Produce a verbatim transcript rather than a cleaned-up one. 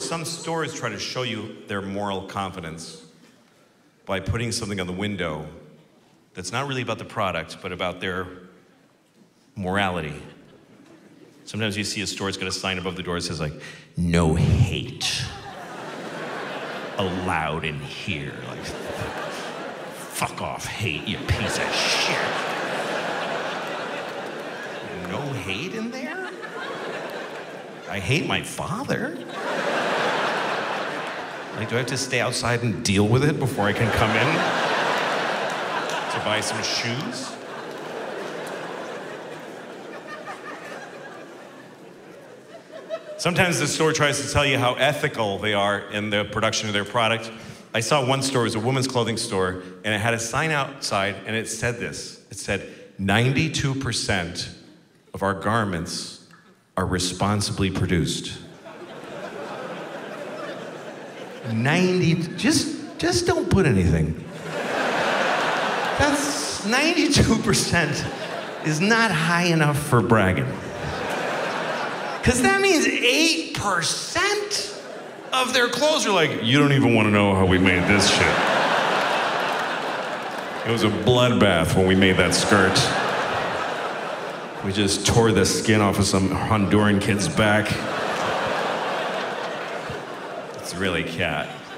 some stores try to show you their moral confidence by putting something on the window that's not really about the product, but about their morality. Sometimes you see a store, it's got a sign above the door that says like, no hate allowed in here. Like, fuck off, hate, you piece of shit. No hate in there? I hate my father. Like, do I have to stay outside and deal with it before I can come in to buy some shoes? Sometimes the store tries to tell you how ethical they are in the production of their product. I saw one store, it was a women's clothing store, and it had a sign outside, and it said this. It said, ninety-two percent of our garments are responsibly produced. ninety, just, just don't put anything. That's, ninety-two percent is not high enough for bragging. Because that means eight percent of their clothes are like, you don't even want to know how we made this shit. It was a bloodbath when we made that skirt. We just tore the skin off of some Honduran kid's back. It's really cat.